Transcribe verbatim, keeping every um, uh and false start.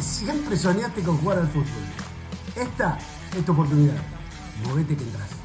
siempre soñaste con jugar al fútbol. Esta es tu oportunidad. Movete que entras.